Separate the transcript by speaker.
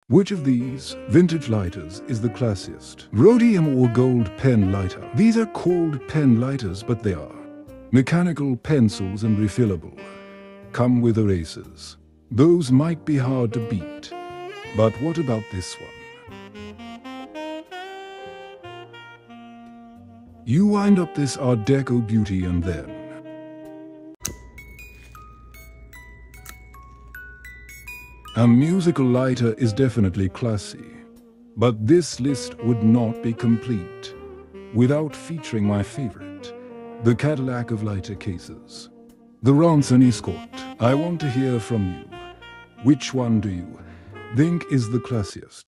Speaker 1: Which of these vintage lighters is the classiest? Rhodium or gold pen lighter? These are called pen lighters, but they are mechanical pencils and refillable. Come with erasers. Those might be hard to beat. But what about this one? You wind up this Art Deco beauty and then a musical lighter is definitely classy, but this list would not be complete without featuring my favorite, the Cadillac of lighter cases, the Ronson Escort. I want to hear from you. Which one do you think is the classiest?